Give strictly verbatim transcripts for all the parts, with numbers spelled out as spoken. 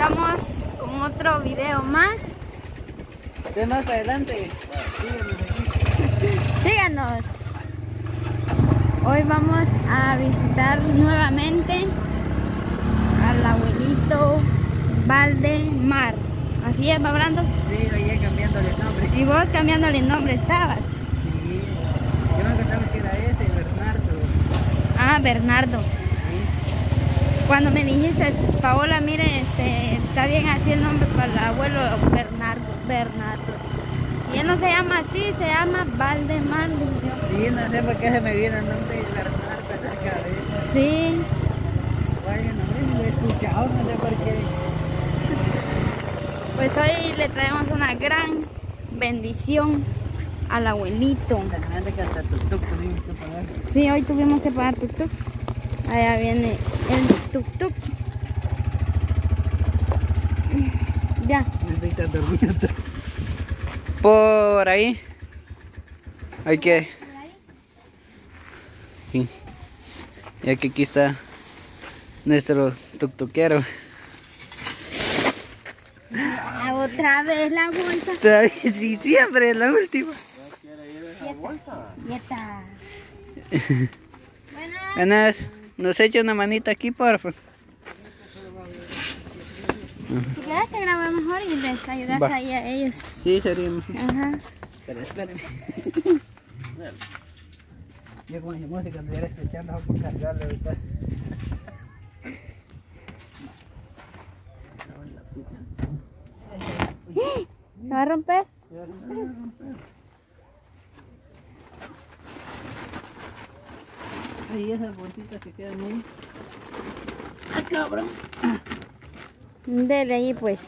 estamos con otro video más. De más adelante. Síganos. Hoy vamos a visitar nuevamente al abuelito Valdemar. ¿Así es, Brando? Sí, oye, cambiándole nombre. Y vos cambiándole nombre estabas. Sí. Yo me acordaba que era ese, Bernardo. Ah, Bernardo. Sí. Cuando me dijiste, Paola, mire, este, está bien así el nombre para el abuelo Bernardo. Bernardo. Si él no se llama así, se llama Valdemar. Sí, no sé por qué se me viene el nombre de Bernardo en la cabeza. Sí. Vaya, no lo he escuchado, no sé por qué. Pues hoy le traemos una gran bendición al abuelito. Que hasta tuk-tuk tuvimos que pagar. Sí, hoy tuvimos que pagar tuk-tuk. Allá viene el tuk-tuk. Ya. Estoy tan dormido. Por ahí. Hay que. Sí. Ya que aquí está nuestro tuk-tukero. Ah, otra vez la bolsa. Sí, siempre es la última. Ya está. Buenas. Buenas, nos echa una manita aquí, por favor. Si quieres te grabo mejor y les ayudas Va. ahí a ellos. Sí, sería mejor. Ajá. Espera, espérame. Yo con mi música estuviera escuchando por cargarlo ahorita. ¿Se va a romper? Ahí esas bolsitas que quedan ahí. ¡Ah, cabrón! Dele ahí pues.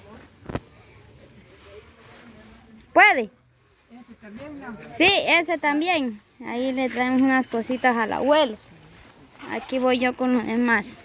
¿Puede? ¿Ese también no? Sí, ese también. Ahí le traemos unas cositas al abuelo. Aquí voy yo con los demás.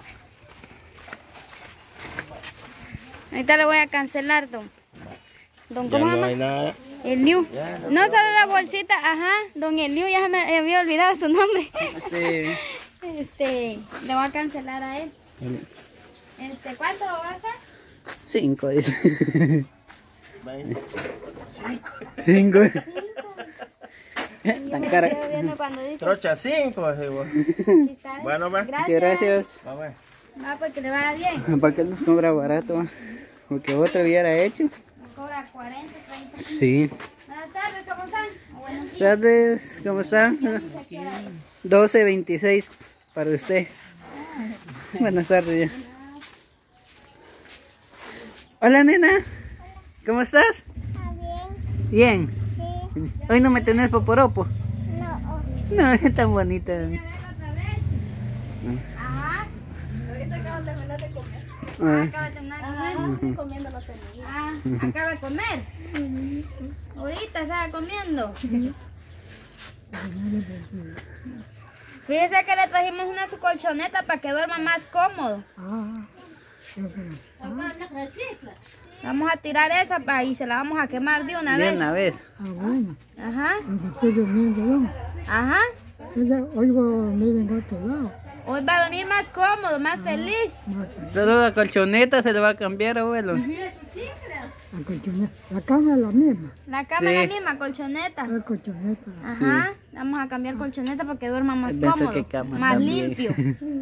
Ahorita le voy a cancelar, don. Don, ¿cómo se Ya no llama? hay nada. Eliu. Ya, no No puedo. solo la bolsita, ajá. Don Eliu, ya me había olvidado su nombre. Sí. Este, le voy a cancelar a él. Este, ¿cuánto va a ser? Cinco, dice. Veinte. Cinco. Yo Tan me cara. quedo viendo cuando dice. Trocha cinco, así vos. Sí, está bien. Bueno, va. Gracias. Muchas gracias. Va, va. Va, pues que le vaya bien. ¿Para qué nos cobra barato? Porque otro hubiera hecho. Nos cobra cuarenta, treinta. Sí. Buenas tardes, ¿cómo están? O buenos días. ¿Sabes cómo está? Ya dice qué hora es. doce veintiséis para usted. Buenas tardes. Ya. Hola, nena. ¿Cómo estás? Bien, Bien. sí, Hoy no me tenés poporopo. no, No, es tan bonita. Ya vengo otra vez. Ajá. Ahorita acabo de terminar de comer. Ah, Ah, acaba de terminar de comer. Comiendo los tenis. Ah, acaba de comer. Ahorita estaba comiendo. Fíjese que le trajimos una su colchoneta para que duerma más cómodo. Vamos a tirar esa pa- y se la vamos a quemar de una de vez. una vez. Ah, bueno, Ajá, estoy durmiendo yo. ajá. Entonces, hoy voy a dormir en otro lado. Hoy va a dormir más cómodo, más feliz. Solo la colchoneta se le va a cambiar, abuelo. La colchoneta. La cama es la misma. La cama es Sí. la misma, colchoneta. La colchoneta. Ajá, vamos a cambiar colchoneta para que duerma más Pensé cómodo, que cama más también. limpio.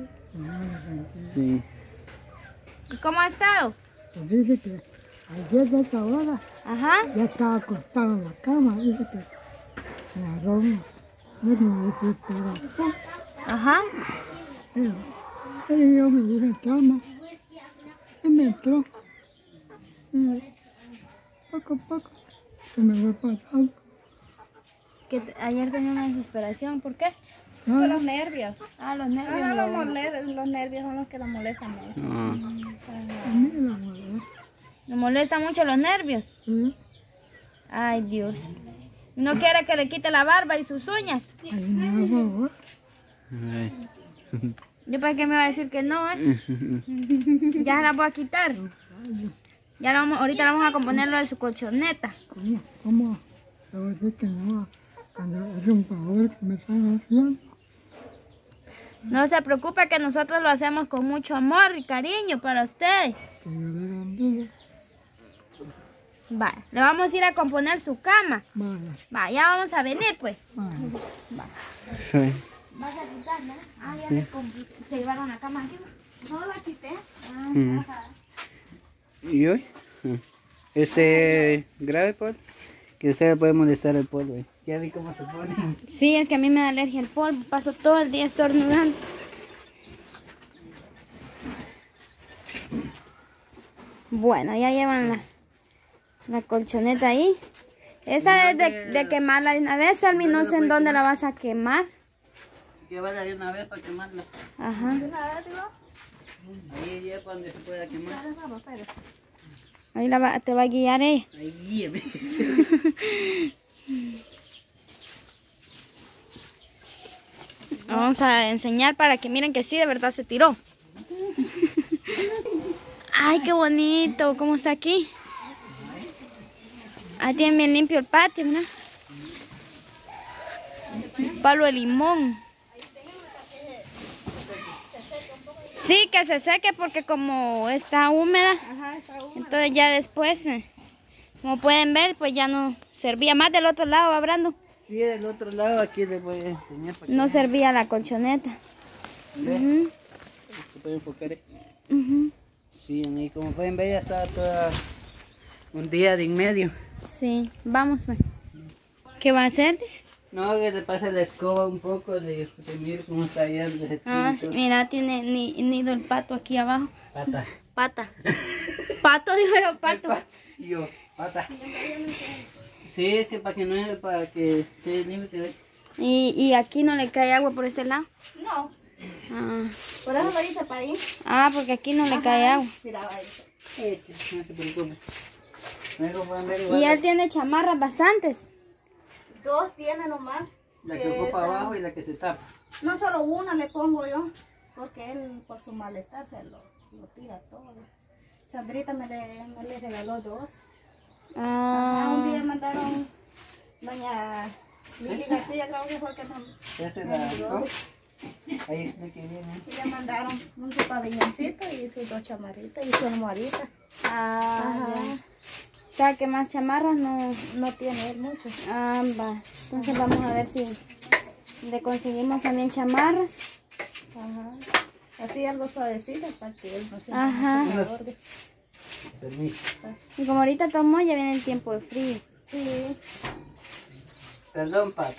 Sí. ¿Y cómo ha estado? Pues dice que ayer de esta hora Ajá. ya estaba acostado en la cama. Dice que me aroma. Bueno, dice, pero acá. Ajá. Pero pero yo me dije en cama. Y me entró. Y poco a poco se me va pasando. Que te- ayer tenía una desesperación, ¿por qué? Ah, Los nervios. Ah, los nervios. Ajá, los, lo- moler- los nervios son los que la molestan mucho. Ah. a mí me la molesta. ¿Le molestan mucho los nervios? Sí. Ay, Dios. ¿No quiere que le quite la barba y sus uñas? Ahí me hago. Ay. Yo para qué me va a decir que no, ¿eh? Ya se la voy a quitar. Ya la vamos, ahorita la vamos a componer lo de su colchoneta. ¿Cómo? ¿Cómo? Le voy a decir que no. Cuando es un favor que me están haciendo. No se preocupe que nosotros lo hacemos con mucho amor y cariño para usted. Que yo le todo. Va, le vamos a ir a componer su cama. Vaya, Va, ya vamos a venir pues. vaya. Sí. ¿Vas a quitar, no? Ah, ya me comp- se llevaron la cama aquí. No la quité. Ah, Mm. ajá. ¿Y hoy? Ah. Este, grave, Paul, que usted le puede molestar el polvo. ¿Eh? Ya vi cómo se pone. Sí, es que a mí me da alergia al polvo. Paso todo el día estornudando. Bueno, ya llevan la, la colchoneta ahí. Esa es de, de quemarla de una vez, Salmi. No sé en dónde la vas a quemar. Llévala de una vez para quemarla. Ajá. Ahí ya cuando se pueda quemar. Ahí la va- te va a guiar ella. Ahí guíeme. Vamos a enseñar para que miren que sí, de verdad se tiró. Ay, qué bonito. ¿Cómo está aquí? Ahí tiene bien limpio el patio, mira. Un palo de limón. Sí, que se seque porque como está húmeda, Ajá, está húmedo. entonces ya después, eh, como pueden ver, pues ya no servía. Más del otro lado, hablando, Sí, del otro lado aquí les voy a enseñar para que no servía la colchoneta. Ujú, se puede enfocar. ¿Eh? ujú. Sí, y como pueden ver ya está toda un día de en medio. Sí, vamos, pues. ¿Qué va a hacer? Dice? No, que le pase la escoba un poco, de, de mirar cómo está allá el Ah, sí, mira, tiene ni, nido el pato aquí abajo. Pata. Pata. Pato, digo yo, pato. Yo, pata. Sí, es que para que no para que esté limpio, ¿ves? Y, y aquí no le cae agua por ese lado. No, Ah, por eso lo hice para ahí. ah porque aquí no le cae agua. Mira, ahí. Eh, que no se preocupe. Luego pueden ver igual Y la, él tiene chamarras bastantes. Dos tiene nomás. la que que ocupa esa- abajo y la que se tapa. No solo una le pongo yo, porque él por su malestar se lo, lo tira todo. Sandrita me le, me le regaló dos. Ah, un día Ah, mandaron doña Lili García, creo que fue que nos Esa es la, ¿no? Ahí es la que viene. y le mandaron un pabelloncito y sus dos chamaritas y su almohadita. ah, Ajá. ya. O sea, que más chamarras no... No tiene él mucho. Ah, va. Entonces vamos a ver si le conseguimos también chamarras. Ajá. Así algo suavecito para que él no se Ajá. no se engorde. Permiso. Y como ahorita tomó, ya viene el tiempo de frío. Sí. Perdón, pata.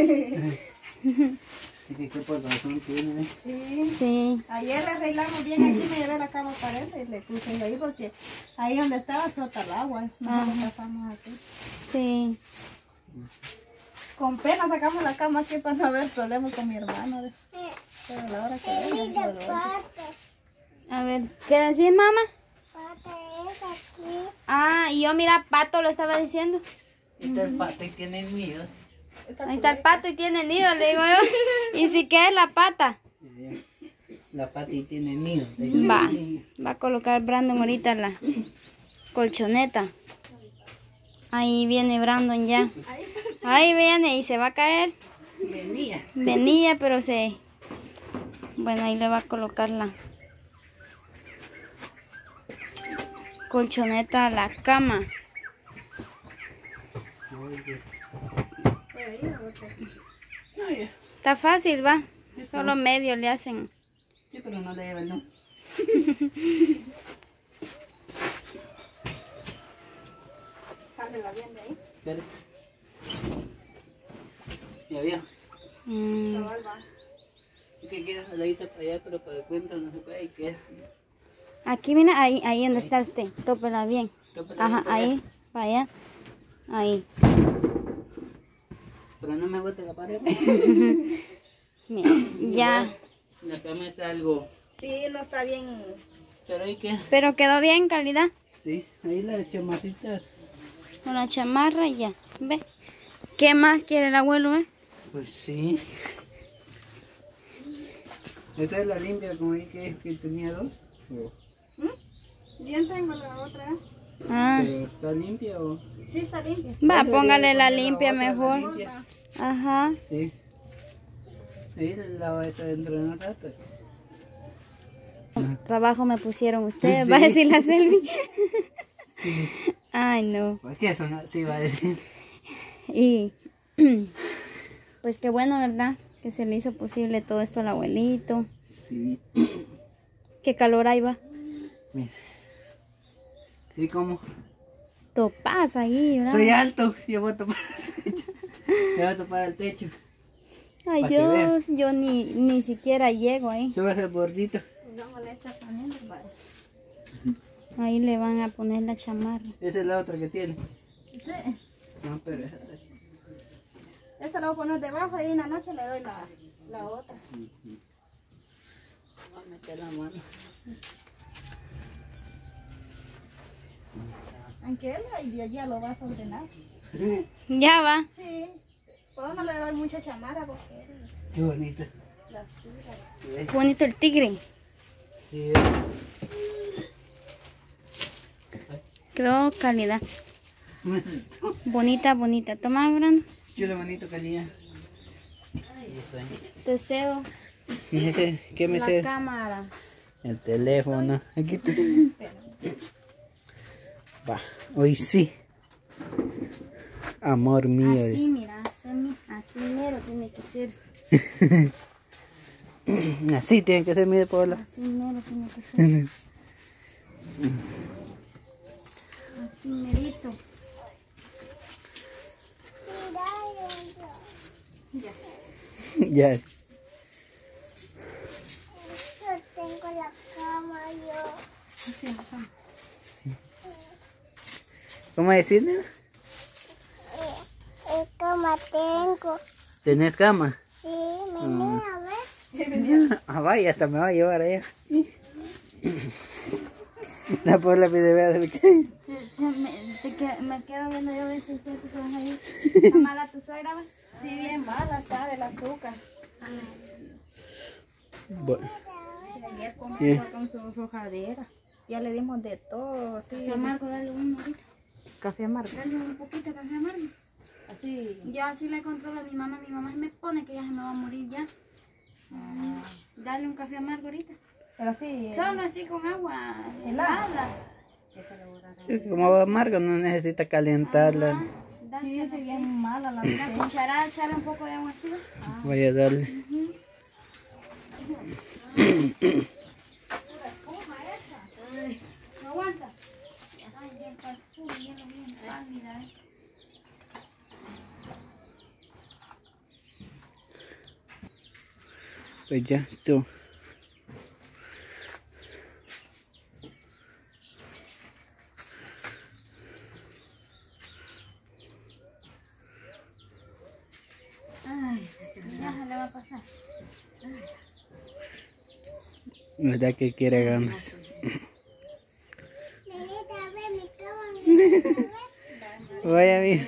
Sí, que qué por razón tiene. ¿eh? Sí. Sí. Ayer le arreglamos bien aquí, me llevé la cama para él y le puse yo ahí porque ahí donde estaba sota el agua. Nosotros pasamos aquí. Sí. Con pena sacamos la cama aquí para no haber problemas con mi hermano. ¿ves? Pero a la hora que venga, yo lo voy a hacer. A ver, ¿qué decís, mamá? Pata es aquí. Ah, y yo, mira, pato lo estaba diciendo. Este es pata y tiene nido. Ahí está el pato y tiene nido, le digo yo. Y si qué es la pata. La pata y tiene nido. Va, va a colocar Brandon ahorita la colchoneta. Ahí viene Brandon ya. Ahí viene y se va a caer. Venía. Venía, pero se... Bueno, ahí le va a colocar la colchoneta a la cama. Está fácil, va. Solo medio le hacen. Sí, pero no le llevan, ¿no? Espere. Ya vio. Mm, ¿Qué queda? Aladita para allá, pero para el cuento no se puede. ¿Qué? Aquí, mira, ahí, ahí donde está usted. Tópela bien. Tópela Ajá, bien para allá. ahí, para allá. Ahí. Pero no me gusta la pared. Mira, ya. La cama es algo. Sí, no está bien. Pero ahí que. Pero quedó bien calidad. Sí, ahí la chamarrita. Con la chamarra y ya. ¿Ve? ¿Qué más quiere el abuelo, eh? Pues sí. Esta es la limpia, como vi que, que tenía dos. O- Bien tengo la otra. Ah. ¿Pero está limpia o...? Sí, está limpia. Va, póngale la Poner limpia otra, la mejor. limpia. Ajá. Sí. Ahí la va a estar dentro de un rato. trabajo me pusieron ustedes, Sí. va a decir la Selvi. Ay, no. Pues que eso no, sí va a decir. Y pues qué bueno, ¿verdad? Que se le hizo posible todo esto al abuelito. Sí. Qué calor ahí va. Mira. Sí, como. Topas ahí, ¿verdad? Soy alto, yo voy a topar el techo. Yo voy a topar el techo. Ay, pa' que Dios, yo ni, ni siquiera llego ahí. Yo voy a hacer bordito. Ahí le van a poner la chamarra. Esa es la otra que tiene. Sí. No, pero esa Esta la voy a poner debajo y en la noche le doy la, la otra. voy a meter la mano. Aunque él ay, de allá lo va a ordenar. Ya va. Sí. Pues no le doy mucha chamarra porque él Qué bonito. la suda. Qué bonito el tigre. Sí. Quedó calidad. Me asustó. Bonita, bonita. Toma, Brando. Chulo, bonito, calidad. Te cedo ¿Qué me la sé? cámara. El teléfono. Aquí está. Va, hoy sí. Amor mío. Así, mira, así, así mero tiene que ser. Así tiene que ser, mire, Paula. Así mero tiene que ser. Así merito. Ya. Yo tengo la cama, yo. ¿Cómo decirle? ¿Qué cama tengo? ¿Tenés cama? Sí, vení a ver. Ah, vaya, hasta me va a llevar allá. La Paula pide ver de qué. Se- se me, te que- me quedo viendo yo a ver si es cierto que vas a ir. ¿Está mala tu suegra, va? Sí, bien mala está del azúcar. Bueno, Y ayer comió Sí. con su rojadera. Ya le dimos de todo. Sí. Café amargo, dale uno ahorita. Café amargo. Dale un poquito de café amargo. Así. Yo así le controlo a mi mamá. Mi mamá se me pone que ya se me va a morir ya. Dale un café amargo ahorita. Pero así. eh, Solo así con agua Helada. helada. como va amargo no necesita calentarla. Ajá. Sí, Dásela sí, así. bien mala la La mujer. cucharada, echarle un poco de agua así. ¿va? Voy a darle. ¿No aguanta? Ay, bien perfume, bien, bien pálida, ¿eh? Pues ya, tú. Ay, ya se le va a pasar. ¿Verdad que quiere ganas? Vení a ver mi cama. Vaya bien.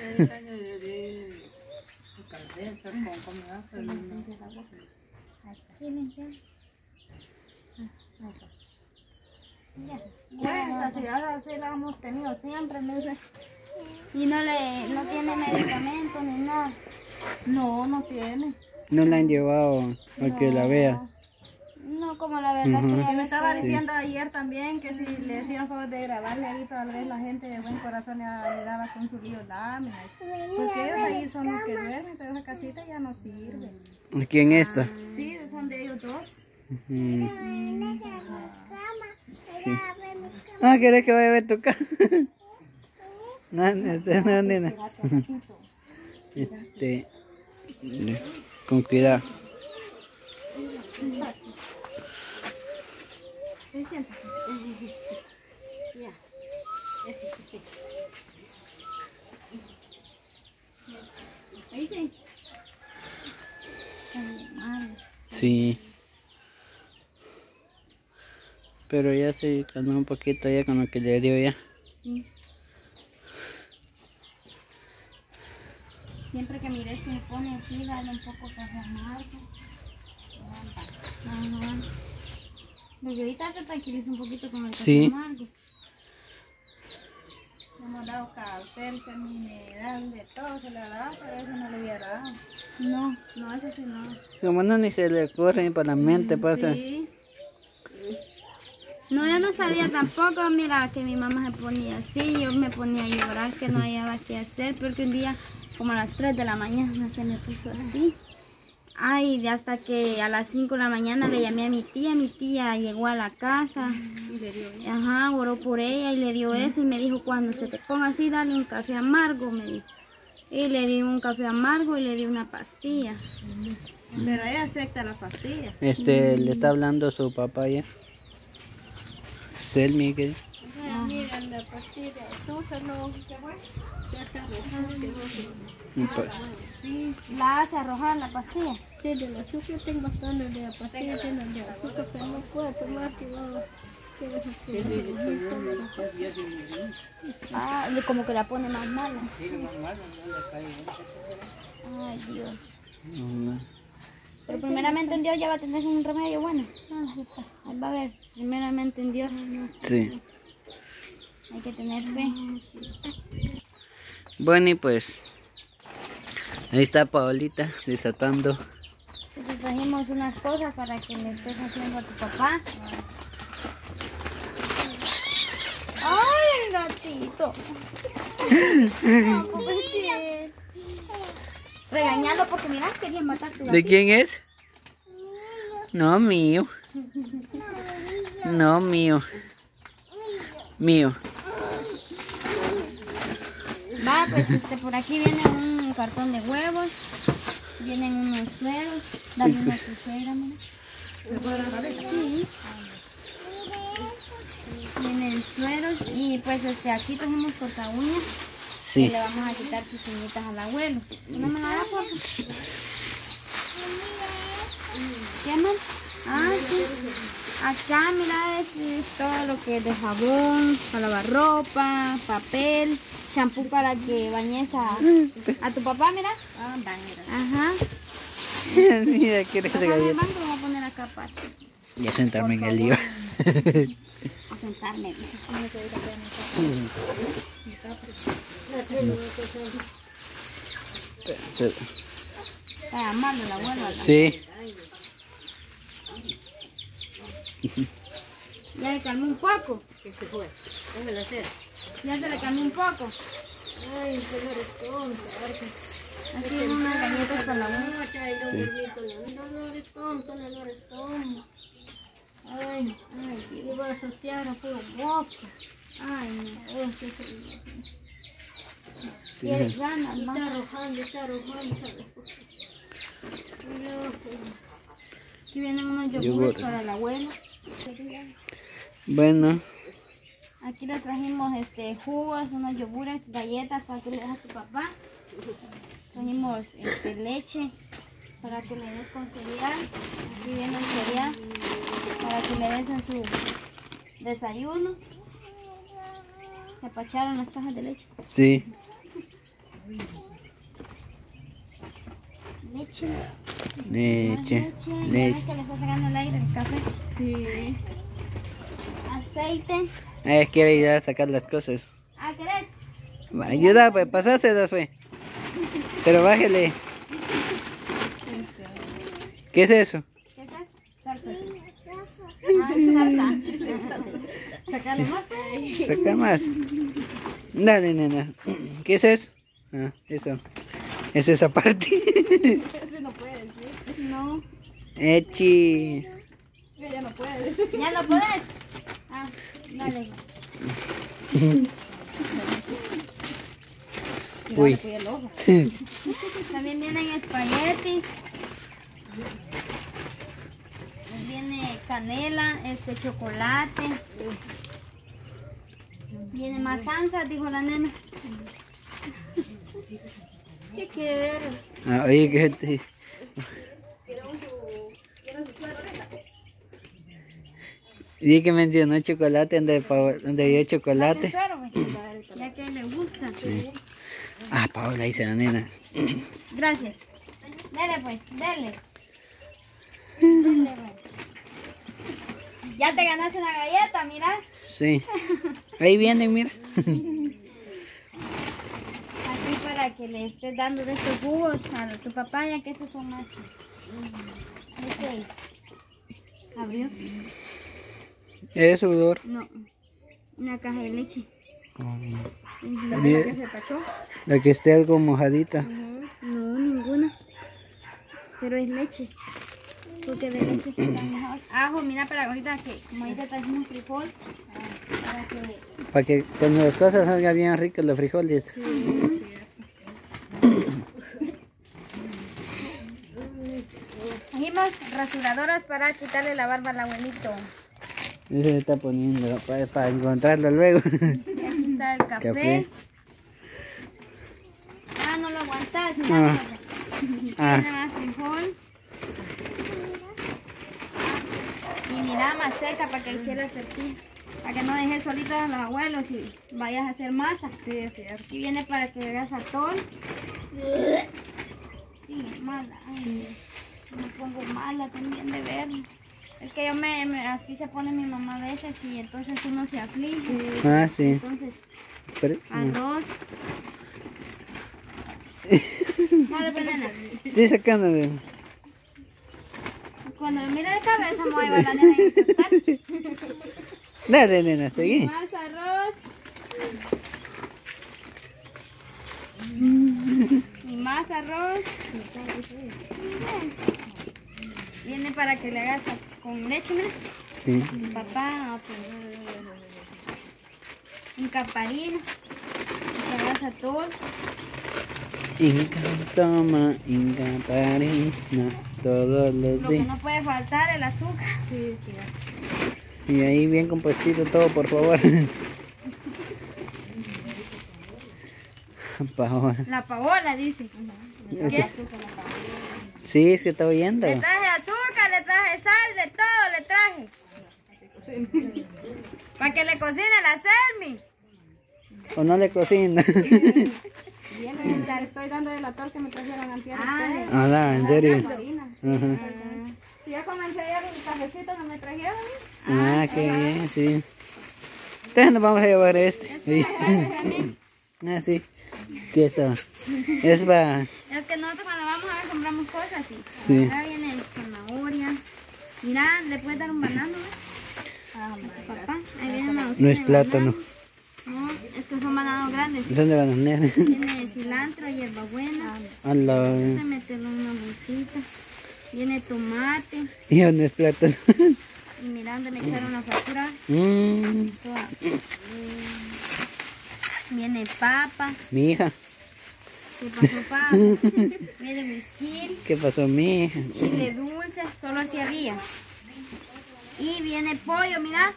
Bueno, así, así la hemos tenido siempre. No, sé. Y no le, no tiene medicamento ni nada. no, no tiene. No la han llevado a que la vea. No, como la verdad Ujú. que Y ya me ves estaba que- diciendo ayer también que si le hacían favor de grabarle ahí, tal vez la gente de buen corazón le ayudaba con su lío láminas. Porque ellos ahí son los que duermen, pero esa casita ya no sirve. ¿Quién está? Sí, son de ellos dos. Mm. Vení a ver mi cama. Vení a ver mi cama. Ah, ¿quieres que vaya a ver tu casa? No, no, no, nena. Este, con cuidado. Sí, siéntate. Ya. Ahí sí. Sí. Pero ya se calmó un poquito ya con lo que le dio ya. Sí. Siempre que mires que me pone así, dale un poco de café amargo. Ajá. Porque ahorita se tranquiliza un poquito con el café Sí. amargo. Le hemos dado calcel, mineral, de todo se le ha dado, pero eso no le había dado. No. No, eso sí no. Como no ni se le ocurre ni para la mente, pasa. Sí. No, yo no sabía tampoco, mira, que mi mamá se ponía así, yo me ponía a llorar, que no hallaba qué hacer, porque un día, como a las tres de la mañana, se me puso así. Ay, de hasta que a las cinco de la mañana le llamé a mi tía, mi tía llegó a la casa, ajá, oró por ella y le dio eso y me dijo, cuando se te ponga así, dale un café amargo, me dijo. Y le di un café amargo y le di una pastilla. Pero ella acepta la pastilla. Este, le está hablando su papá ya. Selmi, ¿qué? Mira, la pastilla, entonces no, ¿qué fue? Ya se arrojó. Sí, la hace arrojar la pastilla. Sí, del azúcar tengo ganas de la pastilla, tengo de azúcar, pero no puedo tomar, que no... Ah, y como que la pone más mala. Ay, Dios. Pero primeramente en Dios ya va a tener un remedio bueno. Ahí va a ver, primeramente en Dios. Sí. Hay que tener fe. Bueno, y pues ahí está Paolita desatando. Te trajimos unas cosas para que le estés haciendo a tu papá. ¡Ay, el gatito! No, pobrecito. Regañalo porque mira, quería matar tu gatito. ¿De quién es? No, mío. No, mío. Mío. Va, pues este, por aquí viene un cartón de huevos. Vienen unos sueros. Dale una a tu suegra, mira. Sí. Vienen sueros y pues este, aquí tenemos corta uñas. Sí. Y le vamos a quitar sus uñitas al abuelo. ¿No me la da, por favor? ¿Qué, amor? Ah, sí. Acá, mira, es, es todo lo que es de jabón, para lavar ropa, papel, champú para que bañes a, a tu papá, mira. Ah, bañera. Ajá. Mira, ¿quieres Papá, esa el galleta? banco lo voy a poner acá aparte. Ya sentarme en el lío. A sentarme. Para amarlo el abuelo. ¿verdad? Sí. Ya le calmó un poco. ¿Qué se fue? Déjame hacer. Ya se le calmó un poco. Ay, señores, tonto. Aquí vienen unas galletas para la abuela. Dolores tonto, dolores tonto. Ay, ay, Le voy a asociar a puro boca. Ay, no. Oh, qué feliz. Sí. Quieres ganas, está ¿no? arrojando, está arrojando. Aquí vienen unos Yogur. yogures para el abuelo. Bueno, Aquí le trajimos este jugos, unos yogures, galletas para que le des a tu papá. Trajimos este, leche para que le des con cereal. Aquí viene el cereal para que le des en su desayuno. Se apacharon las cajas de leche. sí. Leche. Más Leche. leche. Ya ves Leche. que le está sacando el aire el café. Sí. Aceite. Ella quiere ayudar a sacar las cosas. Ah, ¿querés? Ayuda, pues, pasáselas, pues. Pero bájele. ¿Qué es eso? ¿Qué es eso? Salsa. Ah, salsa. Sacale más. Saca más. Dale, nena. ¿Qué es eso? Ah, eso. Es esa parte. Ese no puede decir. No. Echi. Ella no puede decir. ¿Ya lo podés? Ah, dale. Uy. Cuida el ojo. También vienen espaguetis. Viene canela, este chocolate. Viene más salsa, dijo la nena. ¿Qué quiere? Ah, oye, ¿qué te... Dije que mencionó chocolate donde, pa- donde vio chocolate. Suero, güey. Ya que le gusta. Ah, Paola, dice la nena. Gracias. Dele pues, dele. Dele, pues. Ya te ganaste una galleta, mira. Sí. Ahí vienen, mira. Aquí para que le estés dando de estos jugos a tu papá, ya que estos son más. Este abrió. ¿Es sudor? No, una caja de leche. ¿La Bien. que se pachó? La que esté algo mojadita. No, ninguna. Pero es leche. Porque de leche están mojados. Ajo, mira, para ahorita que como ahorita trajimos frijol. Para que... Para que cuando las cosas salgan bien ricas los frijoles. Trajimos rasuradoras para quitarle la barba al abuelito. Eso se está poniendo para, para encontrarlo luego. Sí, aquí está el café. Café. Ah, no lo aguantas. Ah. Mira, Ah. tiene más frijol. Y mira, más seca para que eche las tortillas. Para que no dejes solitos a los abuelos y vayas a hacer masa. Sí, es cierto. Aquí viene para que hagas atol. Sí, mala. Ay, me pongo mala también de ver. Es que yo me, me- así se pone mi mamá a veces y entonces uno se aflige. Ah, sí. Entonces, Pero- arroz. Dale, pues, nena. sí, sacándole. Cuando me mire de cabeza me voy a llevar la nena en el costal. Dale, nena, seguí. Más arroz. Y más arroz. Viene para que le hagas a- con leche, mira. Sí. Papá, pues, un caparino. Le hagas a todo. Inca toma, Inca parina, todos los Lo que días. no puede faltar el azúcar. Sí, sí. Y ahí bien compuestito todo, por favor. Paola. La paola, dice. ¿Qué? Sí, es que está oyendo. Le traje azúcar, le traje sal, de todo le traje. Para que le cocine la Selmi. O no le cocina. Viene, le estoy dando el atol que me trajeron antier ustedes. Ah, no, en serio. Marina. Ajá. Sí, ya comencé ya el cafecito que me trajeron. Ah, qué bien, sí. Entonces nos vamos a llevar este. Sí. Ah, sí. ¿Qué está? Es para... Es que nosotros cuando vamos a ver compramos cosas así. Sí. Acá viene zanahoria. Mira, le puedes dar un banano, ¿ves? Papá, ahí viene una docena No es de plátano. bananos. No, es que son bananos grandes. ¿Dónde van a poner? Tiene cilantro, hierbabuena. A la... Se meterlo en una bolsita. Viene tomate. ¿Y dónde es plátano? Y mirando me echaron una factura. Mm, Toda. Viene papa. mi hija. ¿Qué pasó, papa? Viene whisky. ¿Qué pasó, mi hija? Chile dulce, solo así había. Y viene pollo, mira.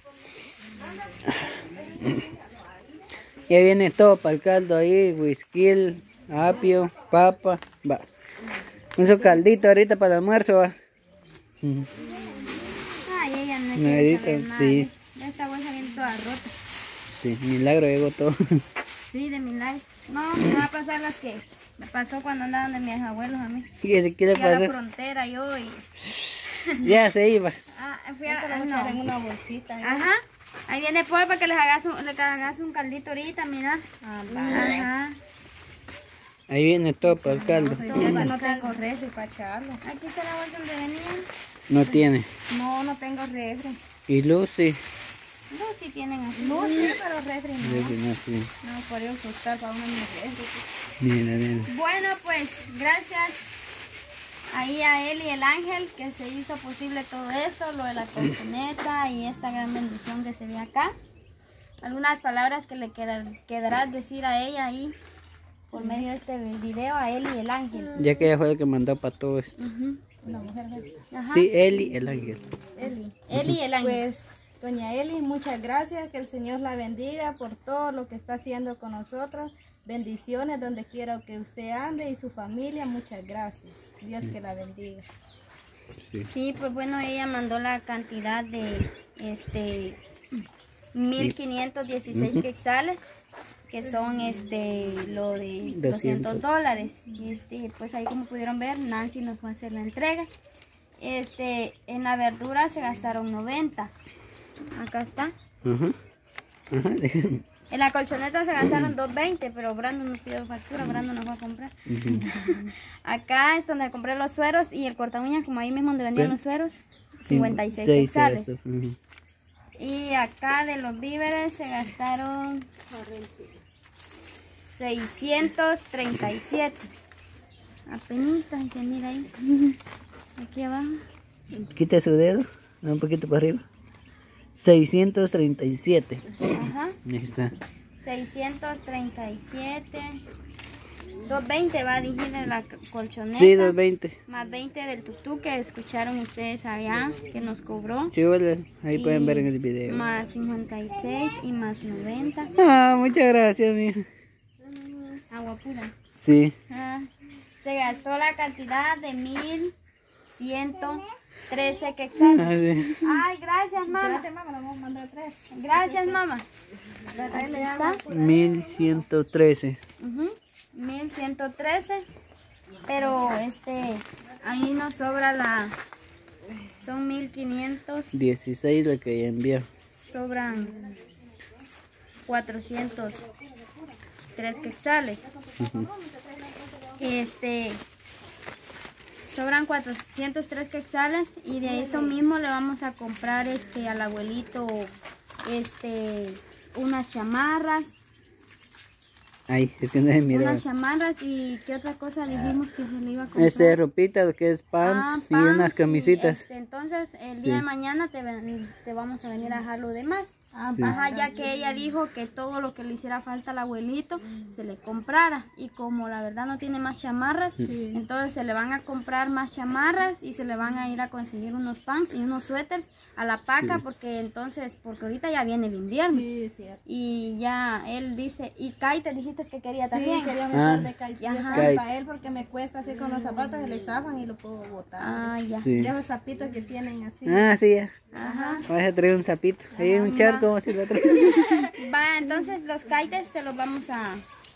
Ya viene todo para el caldo ahí, whisky, apio, papa, va. Un su caldito ahorita para el almuerzo, va. Mm. Ay, ella no Nuevita, quiere saber nada. sí. ¿eh? Ya esta bolsa viene toda rota. Sí, milagro llegó todo. Sí, de milagro. No, me va a pasar las que me pasó cuando andaban de mis abuelos a mí. ¿Qué, qué le Fui a la pasó? frontera yo y... Ya se iba. Ah, fui a... Te ah, lo no. echaron en una bolsita. ¿eh? Ajá. Ahí viene pollo para que les hagas un, le hagas un caldito ahorita, mira. Ajá. Ahí viene todo para el caldo. Yo no tengo refri para echarlo. Aquí está la bolsa donde venían. No tiene. No, no tengo refri. Y Lucy. No, sí tienen así. No, sí, pero refri no. Lucy no, sí. No, por eso costar para uno mi refri. Mira, mira. Bueno, pues gracias ahí a él y el ángel que se hizo posible todo esto, lo de la colchoneta y esta gran bendición que se ve acá. Algunas palabras que le queda- quedarás decir a ella ahí por medio de este video, a él y el ángel. Ya que ella fue el que mandó para todo esto. Una mujer de Ajá. Sí, Eli, el ángel. Eli. Él y el ángel. Pues, doña Eli, muchas gracias. Que el Señor la bendiga por todo lo que está haciendo con nosotros. Bendiciones donde quiera que usted ande y su familia. Muchas gracias. Dios que la bendiga. Sí, pues bueno, ella mandó la cantidad de este mil quinientos dieciséis quetzales, que son este lo de doscientos. doscientos dólares. Y este, pues ahí como pudieron ver, Nancy nos fue a hacer la entrega. Este, en la verdura se gastaron noventa. Acá está. Ajá. Ajá. En la colchoneta se gastaron doscientos veinte, pero Brandon nos pidió factura, Brandon nos va a comprar. Acá es donde compré los sueros y el corta uñas, como ahí mismo donde vendían los sueros, cincuenta y seis Seis quetzales. pesos. Ujú. Y acá de los víveres se gastaron seiscientos treinta y siete. Apenitas, que mira ahí. Aquí abajo. Quita su dedo, da un poquito para arriba. seiscientos treinta y siete. Ajá. Ahí está. seiscientos treinta y siete. doscientos veinte va a dirigir en la colchoneta. Sí, doscientos veinte. Más veinte del tutú que escucharon ustedes allá, que nos cobró. Sí, vale. Ahí Y pueden ver en el video. Más cincuenta y seis y más noventa. Ah, muchas gracias, mija. Agua pura. Sí. Ah, se gastó la cantidad de mil ciento trece quetzales. Ah, sí. Ay, gracias, mamá. Espérate, mamá, le vamos a mandar tres. Gracias, mamá. Ahí le ¿Está? mil ciento trece. Ujú, mil ciento trece. Pero este, ahí nos sobra la, son mil quinientos, dieciséis la que envió. sobran cuatrocientos tres quetzales. Este, sobran cuatrocientos tres quetzales y de eso mismo le vamos a comprar este al abuelito este unas chamarras. Ay, es que no se mira. Unas chamarras y qué otra cosa dijimos que se le iba a comprar. Este ropita, lo que es pants, Ah, y unas pants, camisitas. este, entonces el día Sí. de mañana te, ven- te vamos a venir a dejar lo demás. Ah, Sí. Ajá, ya que ella dijo que todo lo que le hiciera falta al abuelito se le comprara. Y como la verdad no tiene más chamarras, entonces se le van a comprar más chamarras y se le van a ir a conseguir unos pants y unos suéteres a la paca, Sí. porque entonces, porque ahorita ya viene el invierno. Sí, es cierto. Y ya él dice, y Kai te dijiste que quería también. Sí, quería Ah. meter de kite. Ajá. Yo Kite. para él porque me cuesta así con los zapatos, se le zafan y lo puedo botar. Ah, ya. Sí. De esos zapitos que tienen así. Ah, sí, ya. Ajá. Vas a traer un sapito. Ahí en un charco, vamos a ir a traer. Va, entonces los kites te los vamos a,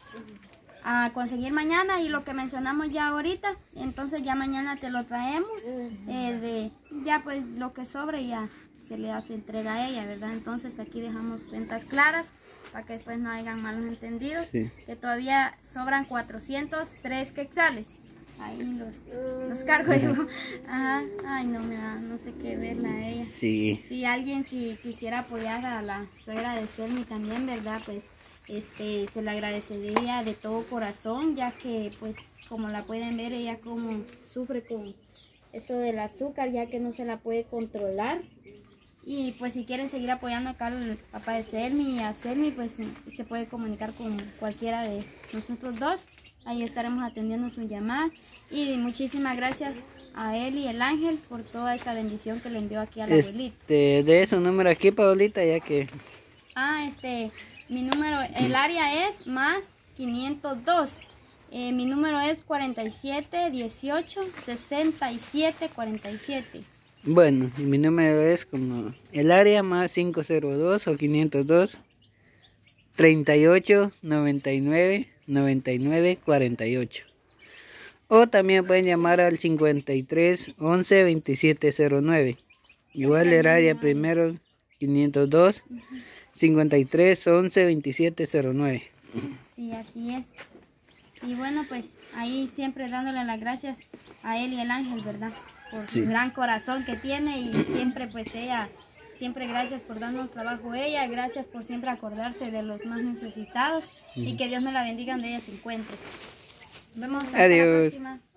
a conseguir mañana y lo que mencionamos ya ahorita, entonces ya mañana te lo traemos. eh, de, ya pues lo que sobre ya se le hace entrega a ella, ¿verdad? Entonces aquí dejamos cuentas claras para que después no hayan malos entendidos. Sí. Que todavía sobran cuatrocientos tres quetzales. Ahí los, los cargo, digo. Ajá. Ay, no me da, no sé qué verla a ella. Sí. Si alguien si quisiera apoyar a la suegra de Selmi también, ¿verdad? Pues este se le agradecería de todo corazón, ya que pues como la pueden ver, ella como sufre con eso del azúcar, ya que no se la puede controlar. Y pues si quieren seguir apoyando acá al papá de Selmi y a Selmi, pues se puede comunicar con cualquiera de nosotros dos. Ahí estaremos atendiendo su llamada. Y muchísimas gracias a él y el ángel por toda esta bendición que le envió aquí al abuelito. Este, de su número aquí, Paulita, ya que... Ah, este, mi número, el área es más quinientos dos. Eh, mi número es cuarenta y siete dieciocho sesenta y siete cuarenta y siete. Bueno, y mi número es como el área más quinientos dos o quinientos dos treinta y ocho noventa y nueve noventa y nueve cuarenta y ocho. O también pueden llamar al cincuenta y tres once veintisiete cero nueve. Igual el área primero quinientos dos cincuenta y tres once veintisiete cero nueve. Sí, así es. Y bueno, pues ahí siempre dándole las gracias a él y el ángel, ¿verdad? Por Sí. su gran corazón que tiene y siempre pues ella, siempre gracias por darnos trabajo ella, gracias por siempre acordarse de los más necesitados y que Dios me la bendiga donde ella se encuentre. Nos vemos hasta la Adiós. próxima.